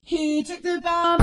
He took the bomb.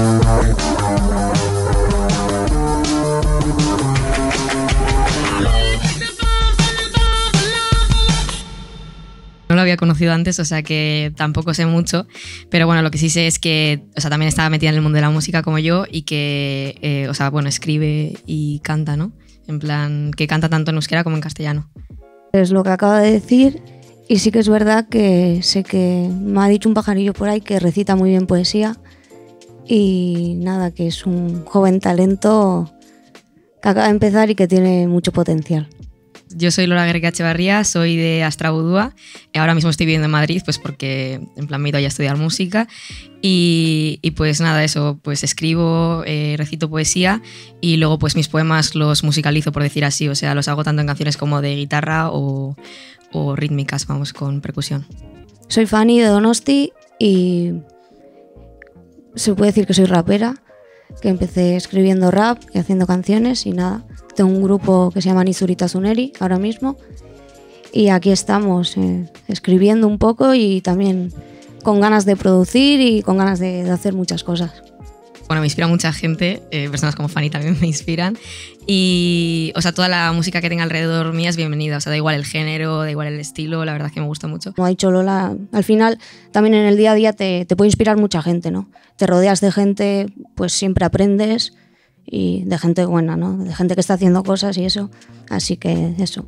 No lo había conocido antes, o sea que tampoco sé mucho, pero bueno, lo que sí sé es que, o sea, también estaba metida en el mundo de la música como yo y que, o sea, bueno, escribe y canta, ¿no? En plan, que canta tanto en euskera como en castellano. Es lo que acaba de decir, y sí que es verdad que sé que me ha dicho un pajarillo por ahí que recita muy bien poesía y nada, que es un joven talento que acaba de empezar y que tiene mucho potencial. Yo soy Lola Guerrica Echevarría, soy de Astrabudúa. Ahora mismo estoy viviendo en Madrid, pues porque en plan me he ido a estudiar música. Y pues nada, eso, pues escribo, recito poesía y luego pues mis poemas los musicalizo, por decir así. O sea, los hago tanto en canciones como de guitarra o rítmicas, vamos, con percusión. Soy Fanny de Donosti y se puede decir que soy rapera, que empecé escribiendo rap y haciendo canciones y nada. Tengo un grupo que se llama Nizurita Zuneri ahora mismo y aquí estamos escribiendo un poco y también con ganas de producir y con ganas de hacer muchas cosas. Bueno, me inspira mucha gente, personas como Fanny también me inspiran y, o sea, toda la música que tenga alrededor mía es bienvenida, o sea, da igual el género, da igual el estilo, la verdad es que me gusta mucho. Como ha dicho Lola, al final también en el día a día te puede inspirar mucha gente, ¿no? Te rodeas de gente, pues siempre aprendes y de gente buena, ¿no? De gente que está haciendo cosas y eso, así que eso.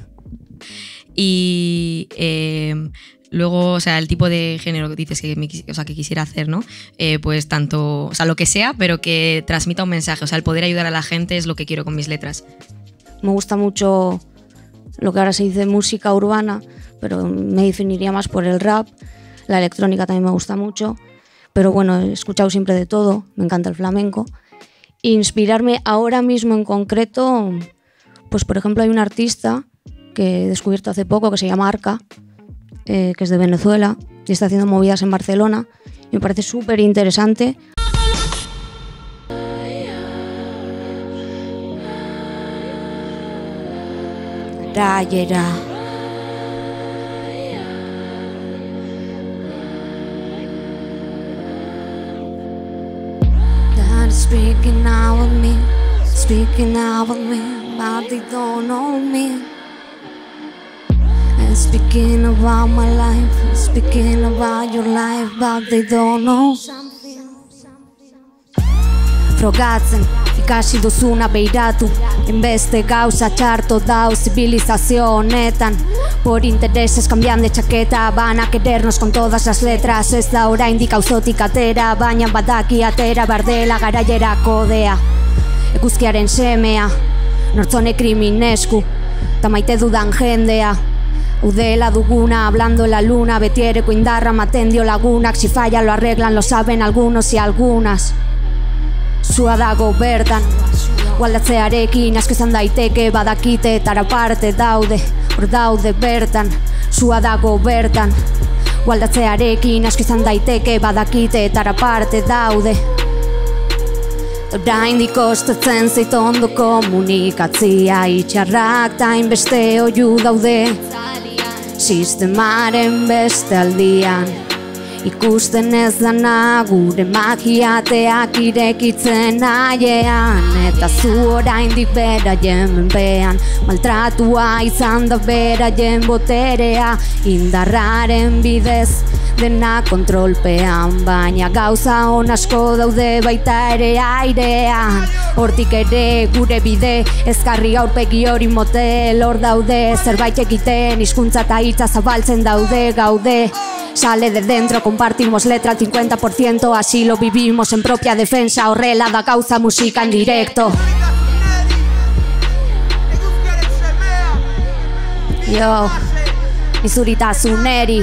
Y luego, o sea, el tipo de género que dices que, o sea, que quisiera hacer, ¿no? Pues tanto, o sea, lo que sea, pero que transmita un mensaje, o sea, el poder ayudar a la gente es lo que quiero con mis letras. Me gusta mucho lo que ahora se dice música urbana, pero me definiría más por el rap. La electrónica también me gusta mucho, pero bueno, he escuchado siempre de todo, me encanta el flamenco. Inspirarme ahora mismo en concreto, pues por ejemplo hay un artista que he descubierto hace poco que se llama Arca, que es de Venezuela y está haciendo movidas en Barcelona y me parece súper interesante. Rayera. Speaking out with me, but they don't know me. And speaking about my life, speaking about your life, but they don't know. Frogatzen, ikasi duzuna beiratu, enbeste gauza txarto dau zibilizazio honetan. Por intereses cambian de chaqueta, van a querernos con todas las letras. Ez da oraindik auzotik atera, baina badaki atera bardela garaiera kodea. Eguzkiaren semea, nortzone kriminesku, ta maite dudan jendea. Udela duguna, hablando en la luna, betiereko indarra maten dio lagunak. Si falla lo arreglan, lo saben algunos y algunas. Zua dago bertan, gualdatzearekin asko izan daiteke badakite taraparte daude, hor daude bertan. Zua dago bertan, gualdatzearekin asko izan daiteke badakite taraparte daude. Oraindik kostatzen zait ondo komunikatzia, itxarrak ta hainbeste oihu daude sistemaren beste aldian. Ikusten ez dana gure magiateak irekitzen naiean. Eta zu oraindik beraien menpean, maltratua izan da beraien boterea. Indarraren bidez dena kontrolpean, baina gauza on asko daude baita ere airean. Hortik ere gure bide, ezkarri aurpegi hori motel hor daude. Zerbait egiten, hizkuntza eta hitza zabaltzen daude gaude. Sale de dentro, compartimos letra al 50%, así lo vivimos en propia defensa, horrela da gauza musika en directo. Yo, Nizurita Zuneri.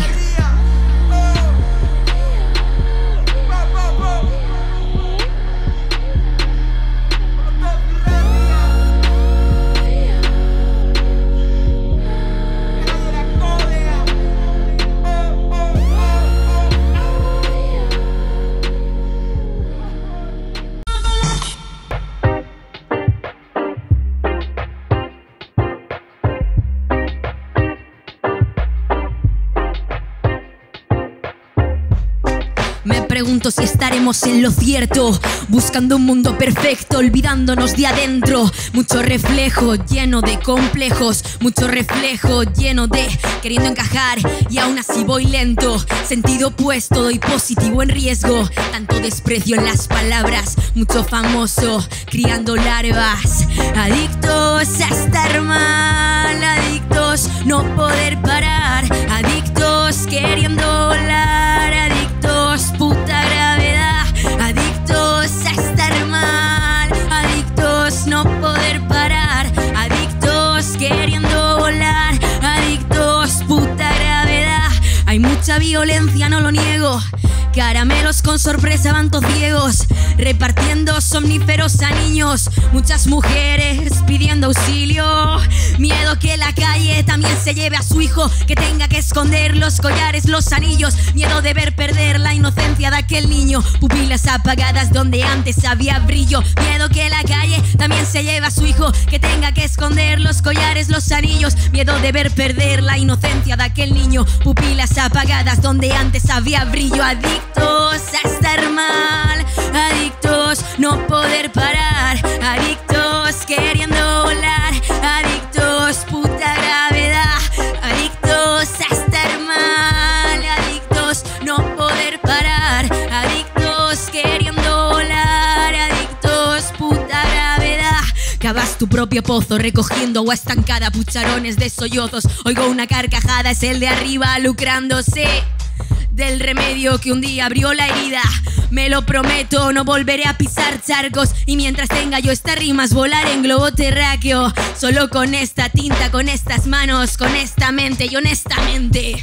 juntos y estaremos en lo cierto, buscando un mundo perfecto, olvidándonos de adentro. Mucho reflejo lleno de complejos, mucho reflejo lleno de queriendo encajar y aún así voy lento. Sentido opuesto, doy positivo en riesgo. Tanto desprecio en las palabras, mucho famoso criando larvas. Adictos a estar mal, adictos no poder parar, adictos queriendo volar, adictos puta gravedad, adictos a estar mal, adictos no poder parar, adictos queriendo volar, adictos puta gravedad. Hay mucha violencia, no lo niego. Caramelos con sorpresa van todos ciegos, repartiendo somníferos a niños. Muchas mujeres pidiendo auxilio. Miedo que la calle también se lleve a su hijo, que tenga que esconder los collares, los anillos. Miedo de ver perder la inocencia de aquel niño. Pupilas apagadas donde antes había brillo. Miedo que la calle también se lleve a su hijo, que tenga que esconder los collares, los anillos. Miedo de ver perder la inocencia de aquel niño. Pupilas apagadas donde antes había brillo. Adictos a estar mal, adictos no poder parar, adictos queriendo volar, adictos puta gravedad, adictos a estar mal, adictos no poder parar, adictos queriendo volar, adictos puta gravedad. Cavas tu propio pozo recogiendo agua estancada, pucharones de sollozos. Oigo una carcajada, es el de arriba lucrándose del remedio que un día abrió la herida. Me lo prometo, no volveré a pisar charcos. Y mientras tenga yo estas rimas, volar en globo terráqueo. Solo con esta tinta, con estas manos, con esta mente y honestamente.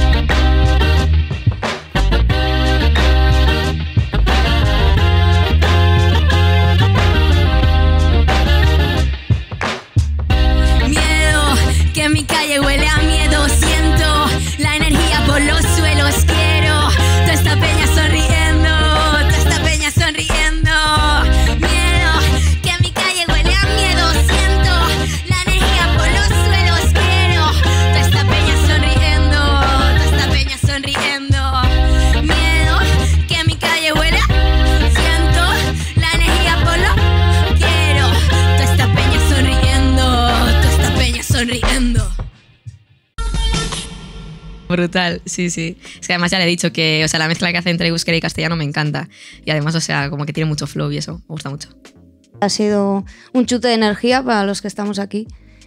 Miedo, que mi calle huele a miedo. Siento la energía por los suelos. Quiero toda esta peña sonriendo, toda esta peña sonriendo. Miedo, que mi calle huele a miedo. Siento la energía por los suelos. Quiero toda esta peña sonriendo, toda esta peña sonriendo. Miedo, que mi calle huele a... Siento la energía por los... Quiero toda esta peña sonriendo, toda esta peña sonriendo. Brutal, sí, sí. Es que además ya le he dicho que, o sea, la mezcla que hace entre euskera y castellano me encanta. Y además, o sea, como que tiene mucho flow y eso, me gusta mucho. Ha sido un chute de energía para los que estamos aquí.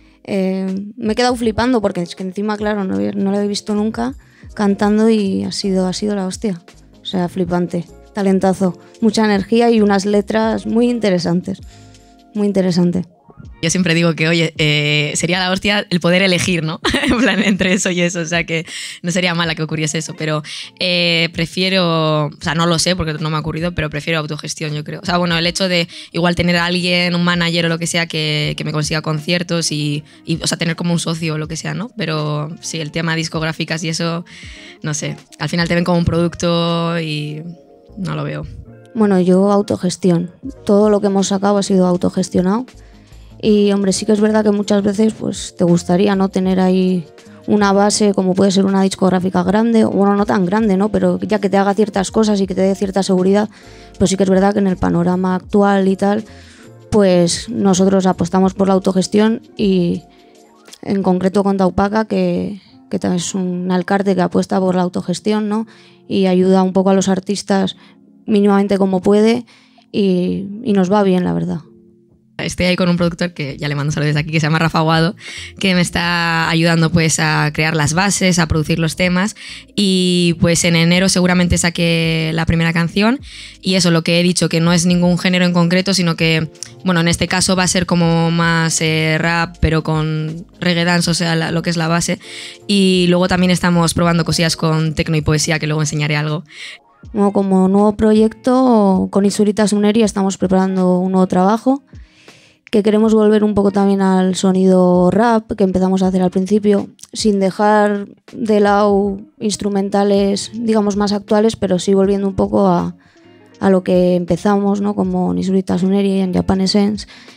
Me he quedado flipando porque es que encima, claro, no lo he visto nunca cantando y ha sido la hostia. O sea, flipante, talentazo, mucha energía y unas letras muy interesantes. Muy interesante. Yo siempre digo que, oye, sería la hostia el poder elegir, ¿no? En plan, entre eso y eso, o sea, que no sería mala que ocurriese eso, pero prefiero, o sea, no lo sé porque no me ha ocurrido, pero prefiero autogestión, yo creo. O sea, bueno, el hecho de igual tener a alguien, un manager o lo que sea, que me consiga conciertos y, o sea, tener como un socio o lo que sea, ¿no? Pero sí, el tema de discográficas y eso, no sé, al final te ven como un producto y no lo veo. Bueno, yo autogestión. Todo lo que hemos sacado ha sido autogestionado. Y hombre, sí que es verdad que muchas veces pues te gustaría no tener ahí una base como puede ser una discográfica grande, o bueno, no tan grande, ¿no? Pero ya que te haga ciertas cosas y que te dé cierta seguridad. Pero sí que es verdad que en el panorama actual y tal, pues nosotros apostamos por la autogestión y en concreto con Taupaca, que es un alcalde que apuesta por la autogestión, ¿no? Y ayuda un poco a los artistas mínimamente como puede y nos va bien, la verdad. Estoy ahí con un productor que ya le mando saludos desde aquí, que se llama Rafa Aguado, que me está ayudando pues a crear las bases, a producir los temas, y pues en enero seguramente saqué la primera canción. Y eso, lo que he dicho, que no es ningún género en concreto, sino que, bueno, en este caso va a ser como más rap, pero con reggae dance, o sea, lo que es la base. Y luego también estamos probando cosillas con tecno y poesía, que luego enseñaré algo. Bueno, como nuevo proyecto, con Isurita Suneri estamos preparando un nuevo trabajo, que queremos volver un poco también al sonido rap que empezamos a hacer al principio, sin dejar de lado instrumentales, digamos, más actuales, pero sí volviendo un poco a lo que empezamos, ¿no? Como Isurita Suneri en Japan Essence.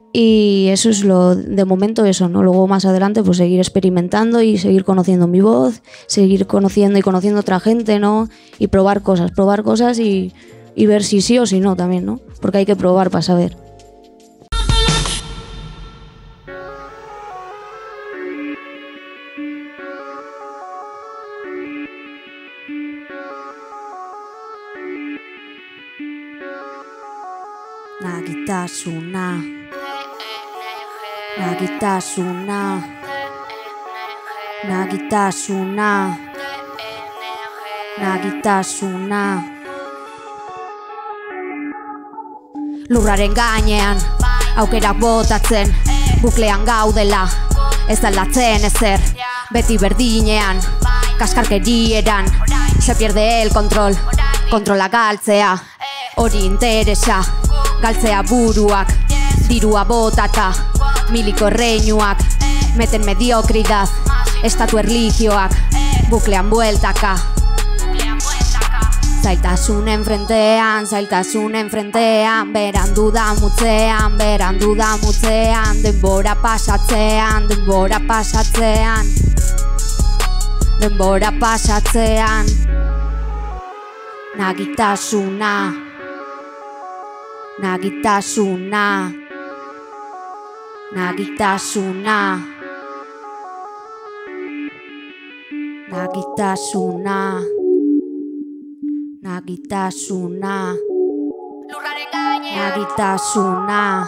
Y eso es lo de momento eso, ¿no? Luego más adelante pues seguir experimentando y seguir conociendo mi voz, seguir conociendo y conociendo a otra gente, ¿no? Y probar cosas y ver si sí o si no también, ¿no? Porque hay que probar para saber. Nagitasuna, Nagitasuna, Nagitasuna, Nagitasuna. Lurraren gainean, aukerak botatzen, buklean gaudela, ez aldatzen ezer, beti berdinean, kaskarkerieran, se pierde el control, kontrola galtzea, hori interesa, galtzea buruak, dirua botata, miliko reinuak, meten mediokridad, estatu erligioak, buklean bueltaka. Zailtasunen frentean, berandu da mutzean, denbora pasatzean, Nagitasuna, Nagitasuna, Nagitasuna, Nagitasuna, Nagitasuna, Nagitasuna,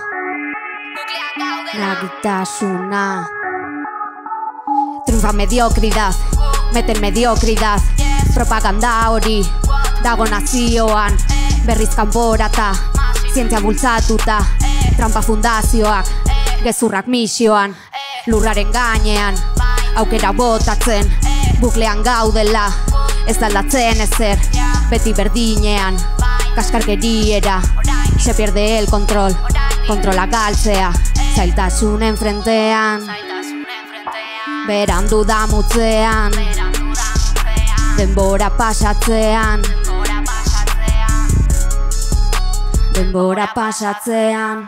Nagitasuna. Triunfa mediocridad, meten mediocridad, propaganda hori dago nazioan, berriz kanporata, zientzia bultzatuta, trampa fundazioak, gezurrak misioan, lurraren gainean, aukera botatzen, buklean gaudela, ez aldatzen ezer, beti berdinean, kaskarkeriera, se pierde el control, kontrola galtzea, zailtasunen frentean, berandu da mutzean, denbora pasatzean, denbora pasatzean.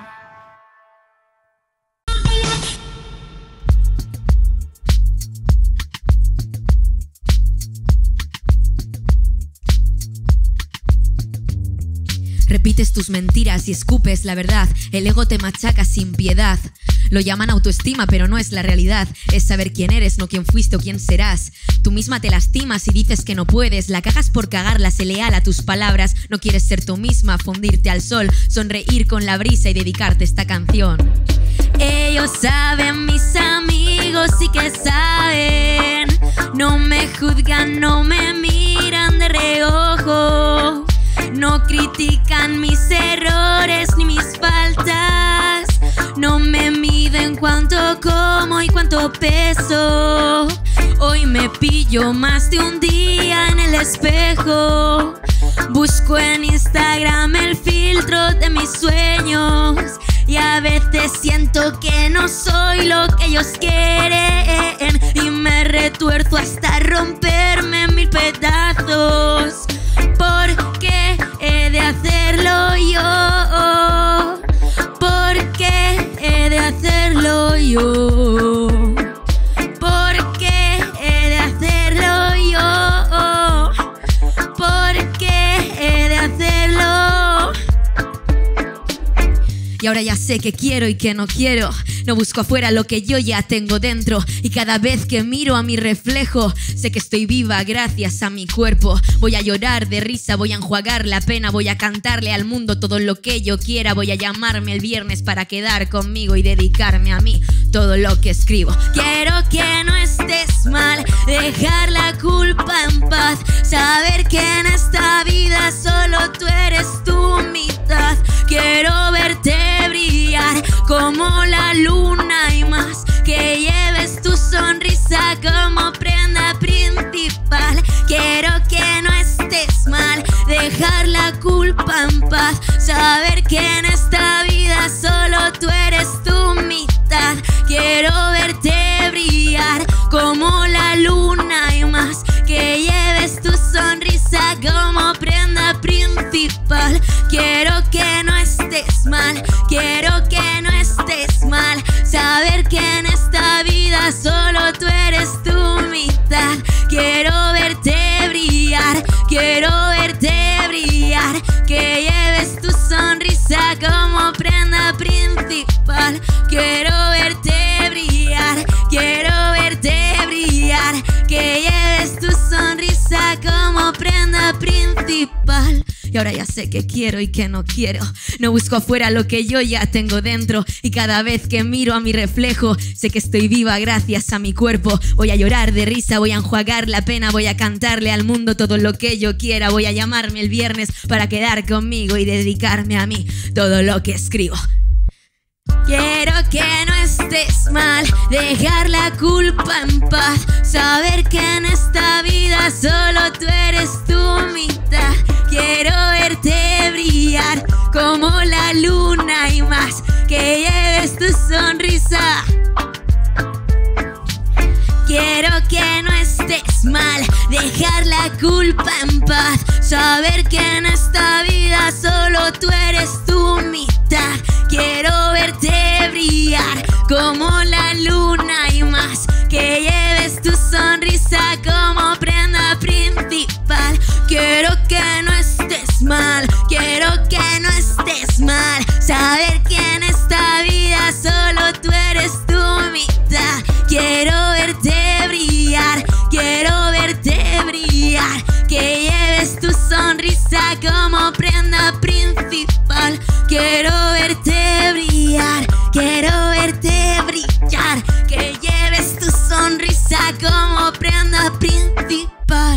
Repites tus mentiras y escupes la verdad. El ego te machaca sin piedad. Lo llaman autoestima, pero no es la realidad. Es saber quién eres, no quién fuiste o quién serás. Tú misma te lastimas y dices que no puedes. La cagas por cagarla, sé leal a tus palabras. No quieres ser tú misma, fundirte al sol, sonreír con la brisa y dedicarte esta canción. Ellos saben, mis amigos sí que saben. No me juzgan, no me miran de reojo. No critican mis errores ni mis faltas. No me miden cuánto como y cuánto peso. Hoy me pillo más de un día en el espejo. Busco en Instagram el filtro de mis sueños. Y a veces siento que no soy lo que ellos quieren. Y me retuerzo hasta romperme en mil pedazos. ¿Por qué he de hacerlo yo? ¿Por qué he de hacerlo yo? ¿Por qué he de hacerlo yo? ¿Por qué he de hacerlo? Y ahora ya sé qué quiero y qué no quiero. No busco afuera lo que yo ya tengo dentro. Y cada vez que miro a mi reflejo, sé que estoy viva gracias a mi cuerpo. Voy a llorar de risa, voy a enjuagar la pena. Voy a cantarle al mundo todo lo que yo quiera. Voy a llamarme el viernes para quedar conmigo y dedicarme a mí todo lo que escribo. Quiero que no estés mal, dejar la culpa en paz. Saber que en esta vida solo tú eres tu mitad. Quiero verte brillar como la luna y más. Que lleves tu sonrisa como prenda principal. Quiero que no estés mal, dejar la culpa en paz. Saber que en esta vida solo tú eres tu mitad. Quiero verte brillar como la luna y más. Que lleves tu sonrisa como prenda principal. Quiero que no estés mal, quiero que no estés vida, solo tú eres tu mitad. Quiero verte brillar, quiero verte brillar, que lleves tu sonrisa como prenda principal. Quiero verte brillar, quiero verte brillar, que lleves tu sonrisa como prenda principal. Y ahora ya sé qué quiero y qué no quiero. No busco afuera lo que yo ya tengo dentro. Y cada vez que miro a mi reflejo, sé que estoy viva gracias a mi cuerpo. Voy a llorar de risa, voy a enjuagar la pena, voy a cantarle al mundo todo lo que yo quiera. Voy a llamarme el viernes para quedar conmigo y dedicarme a mí todo lo que escribo. Quiero que no estés mal, dejar la culpa en paz, saber que en esta vida solo tú eres tu mitad. Quiero verte brillar como la luna y más, que lleves tu sonrisa. Quiero que no estés mal, dejar la culpa en paz, saber que en esta vida solo tú eres tu mitad. Quiero verte brillar como la luna y más, que lleves tu sonrisa como prenda principal. Quiero que no estés mal, quiero que no estés mal, saber que en esta vida solo tú eres tu mitad. Quiero verte brillar, quiero verte brillar, que lleves tu sonrisa como prenda principal. Quiero verte brillar, quiero verte brillar, que lleves tu sonrisa como prenda principal.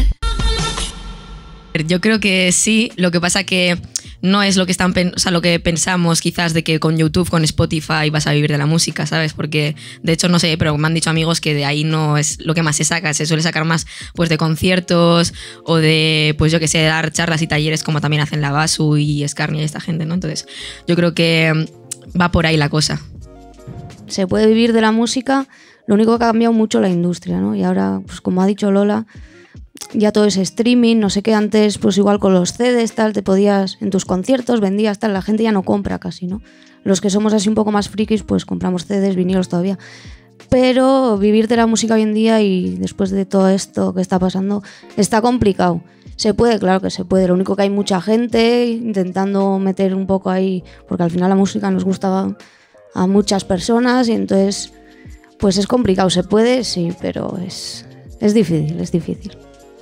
Yo creo que sí, lo que pasa que no es lo que lo que pensamos quizás de que con YouTube, con Spotify vas a vivir de la música, ¿sabes? Porque de hecho no sé, pero me han dicho amigos que de ahí no es lo que más se saca, se suele sacar más pues de conciertos o de, pues yo que sé, dar charlas y talleres como también hacen la Basu y Scarnia y esta gente, ¿no? Entonces yo creo que va por ahí la cosa. Se puede vivir de la música, lo único que ha cambiado mucho la industria, ¿no? Y ahora, pues como ha dicho Lola, ya todo es streaming, no sé qué, antes pues igual con los CDs tal, te podías en tus conciertos, vendías tal, la gente ya no compra casi, ¿no? Los que somos así un poco más frikis pues compramos CDs, vinilos todavía, pero vivir de la música hoy en día y después de todo esto que está pasando está complicado. Se puede, claro que se puede, lo único que hay mucha gente intentando meter un poco ahí, porque al final la música nos gusta a muchas personas y entonces pues es complicado. Se puede, sí, pero es difícil, es difícil.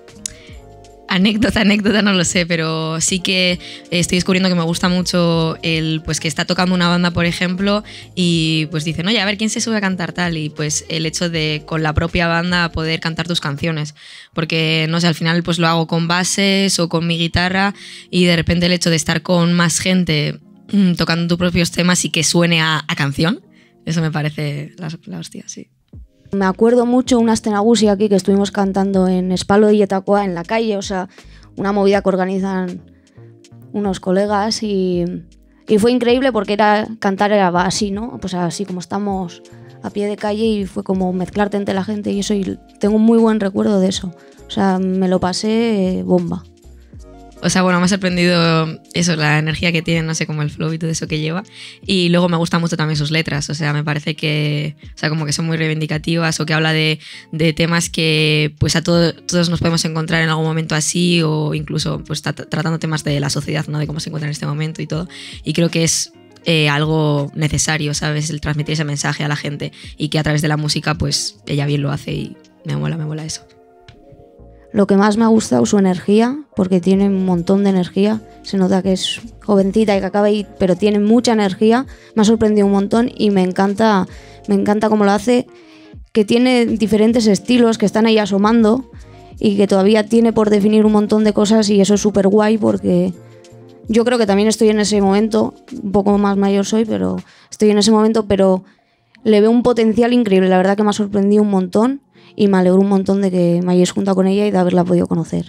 Anécdota no lo sé, pero sí que estoy descubriendo que me gusta mucho el pues que está tocando una banda, por ejemplo, y pues dicen, oye, a ver quién se sube a cantar tal, y pues el hecho de con la propia banda poder cantar tus canciones, porque no sé, al final pues lo hago con bases o con mi guitarra y de repente el hecho de estar con más gente tocando tus propios temas y que suene a canción, eso me parece la hostia, sí. Me acuerdo mucho una Astenagusi aquí que estuvimos cantando en Espalo de Yetacoa, en la calle, o sea, una movida que organizan unos colegas y fue increíble porque cantar era así, ¿no? Pues así como estamos a pie de calle y fue como mezclarte entre la gente y eso, y tengo un muy buen recuerdo de eso, o sea, me lo pasé bomba. O sea, bueno, me ha sorprendido eso, la energía que tiene, no sé, como el flow y todo eso que lleva. Y luego me gustan mucho también sus letras, o sea, me parece que, o sea, como que son muy reivindicativas o que habla de temas que pues a todos nos podemos encontrar en algún momento así, o incluso pues tratando temas de la sociedad, ¿no? De cómo se encuentra en este momento y todo. Y creo que es algo necesario, ¿sabes? El transmitir ese mensaje a la gente y que a través de la música pues ella bien lo hace y me mola eso. Lo que más me ha gustado, su energía, porque tiene un montón de energía. Se nota que es jovencita y que acaba ahí, pero tiene mucha energía. Me ha sorprendido un montón y me encanta cómo lo hace, que tiene diferentes estilos que están ahí asomando y que todavía tiene por definir un montón de cosas, y eso es súper guay porque yo creo que también estoy en ese momento, un poco más mayor soy, pero estoy en ese momento, pero le veo un potencial increíble. La verdad que me ha sorprendido un montón. Y me alegro un montón de que me hayáis juntado con ella y de haberla podido conocer.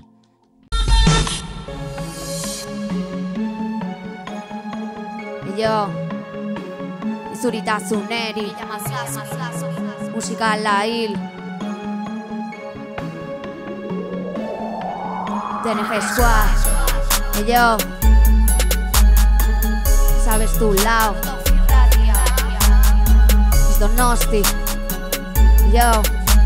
Yo, Zurita Zuneri, música Lail, TNG Squad, yo, sabes tu lado, es Donosti. Yo.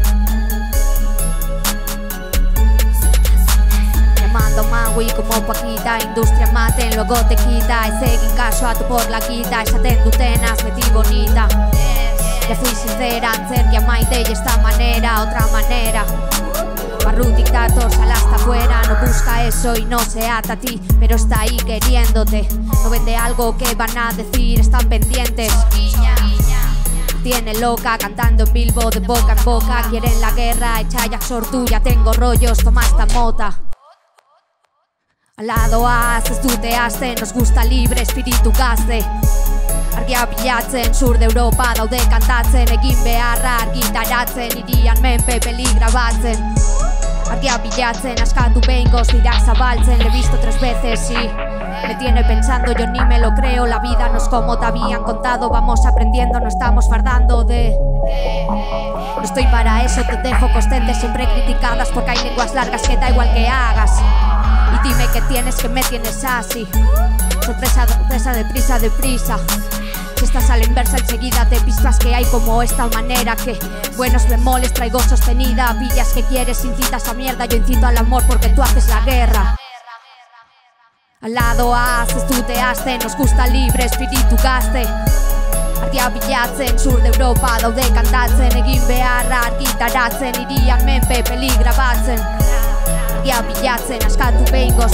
Llamando Magui como Paquita, industria maten, luego te quita. E seguin caso a tu por la quita, esa ten tu tenas, metí bonita. Le fui sincera, ancer que a Maite y esta manera, otra manera. Barru dictator, sal hasta afuera, no busca eso y no se ata a ti, pero está ahí queriéndote. No vende algo que van a decir, están pendientes. Tiene loca, cantando en Bilbo de boca en boca. Quieren la guerra, echa ya sortuya, tengo rollos, toma esta mota. Al lado A, estuteaste, nos gusta libre, espíritu gazte. Argia bilatzen, sur de Europa daude kantatzen. Egin beharra argitaratzen, irian menpe peligra batzen. Argia bilatzen, askatu behingoz bideak zabaltzen. Le he visto 3 veces y me tiene pensando, yo ni me lo creo. La vida no es como te habían contado, vamos aprendiendo, no estamos fardando de... No estoy para eso, te dejo constantes siempre criticadas, porque hay lenguas largas que da igual que hagas. Y dime qué tienes, que me tienes así. Sorpresa, sorpresa, deprisa, deprisa. Si estás a la inversa enseguida te pispas que hay como esta manera que buenos bemoles traigo sostenida. Pillas que quieres, incitas a mierda, yo incito al amor porque tú haces la guerra. Al lado A, estuteaste, nos gusta libre, espíritu gazte. Argia bilatzen, sur de Europa daude kantatzen. Egin beharra argitaratzen, irian menpe peligra batzen. Argia bilatzen, askatu behingoz.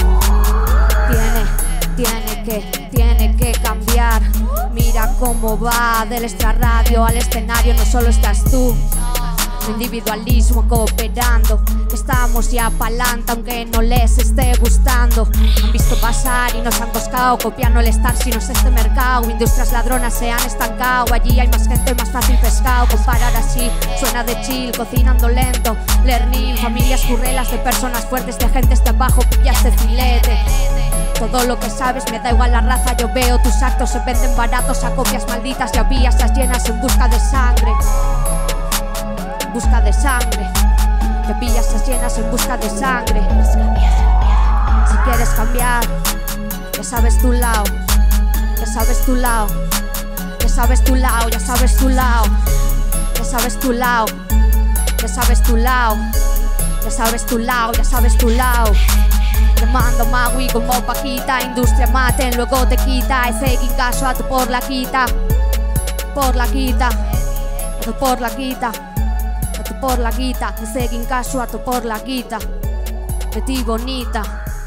Tiene que cambiar. Mira cómo va del extrarradio al escenario, no solo estás tú. Individualismo cooperando, estamos ya pa'lante aunque no les esté gustando. Han visto pasar y nos han buscado, copiando el estar si no es este mercado. Industrias ladronas se han estancado, allí hay más gente, más fácil pescado. Comparar así, suena de chill, cocinando lento. Learning, familias currelas de personas fuertes, de gentes de abajo, pillas de filete. Todo lo que sabes, me da igual la raza, yo veo tus actos, se venden baratos a copias malditas y a vías las llenas en busca de sangre. Busca de sangre, que pillas las llenas en busca de sangre. Si quieres cambiar, ya sabes tu lado, ya sabes tu lado, ya sabes tu lado, ya sabes tu lado, ya sabes tu lado, ya sabes tu lado, ya sabes tu lado, ya sabes tu lado. Llamando Magui como Paquita, industria maten, luego te quita. E seguin caso a tu por la quita, por la quita, a tu por la quita. Por la guita, te seguin caso a tu por la guita. De ti bonita.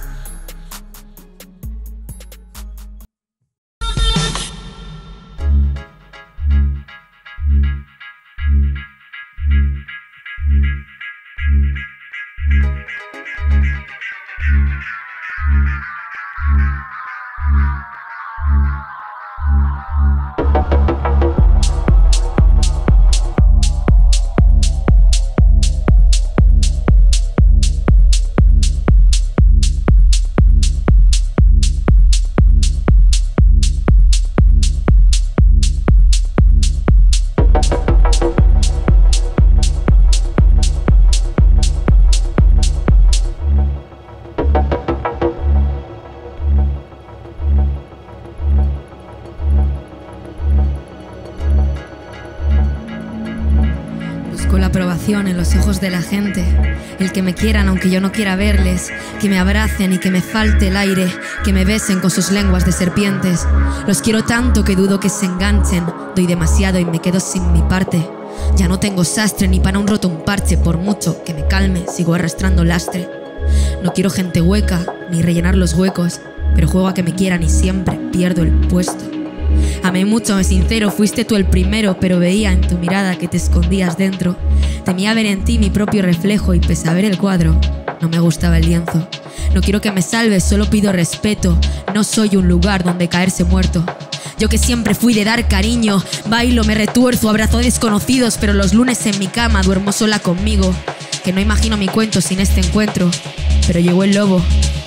En los ojos de la gente, el que me quieran aunque yo no quiera verles, que me abracen y que me falte el aire, que me besen con sus lenguas de serpientes. Los quiero tanto que dudo que se enganchen, doy demasiado y me quedo sin mi parte. Ya no tengo sastre ni para un roto un parche, por mucho que me calme sigo arrastrando lastre. No quiero gente hueca ni rellenar los huecos, pero juego a que me quieran y siempre pierdo el puesto. Amé mucho, me sincero, fuiste tú el primero, pero veía en tu mirada que te escondías dentro. Temía ver en ti mi propio reflejo y pese a ver el cuadro, no me gustaba el lienzo. No quiero que me salves, solo pido respeto. No soy un lugar donde caerse muerto. Yo que siempre fui de dar cariño, bailo, me retuerzo, abrazo a desconocidos, pero los lunes en mi cama duermo sola conmigo. Que no imagino mi cuento sin este encuentro, pero llegó el lobo.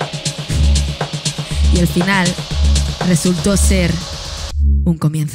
Y al final resultó ser un comienzo.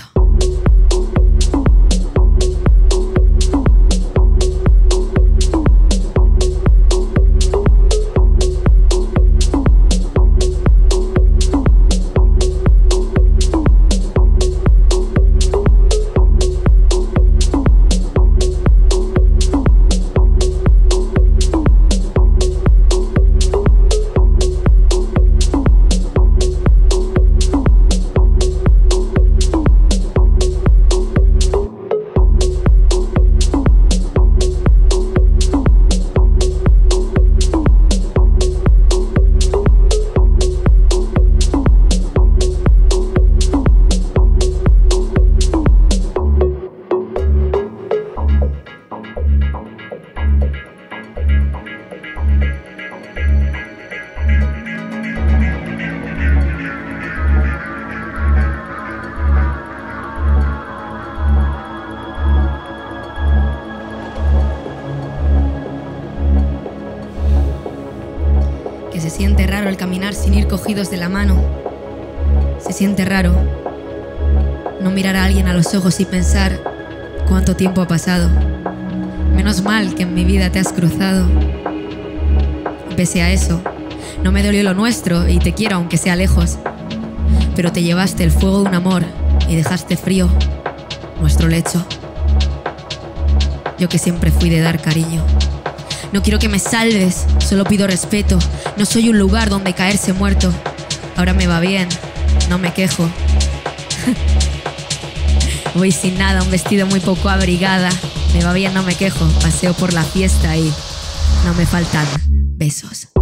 raro el caminar sin ir cogidos de la mano. Se siente raro no mirar a alguien a los ojos y pensar cuánto tiempo ha pasado. Menos mal que en mi vida te has cruzado. Pese a eso, no me dolió lo nuestro y te quiero aunque sea lejos. Pero te llevaste el fuego de un amor y dejaste frío nuestro lecho. Yo que siempre fui de dar cariño. No quiero que me salves, solo pido respeto. No soy un lugar donde caerse muerto. Ahora me va bien, no me quejo. Voy sin nada, un vestido muy poco abrigada. Me va bien, no me quejo. Paseo por la fiesta y no me faltan besos.